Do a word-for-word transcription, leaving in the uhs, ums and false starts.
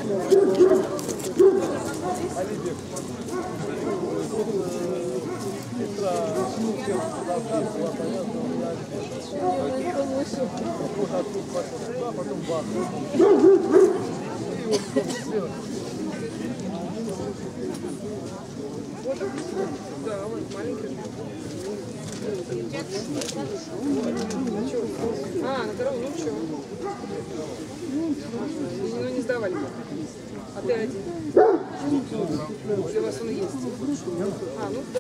Да, он маленький. А, на дорогу, ну что? Ну не сдавали. А ты один. Для вас он есть. А, ну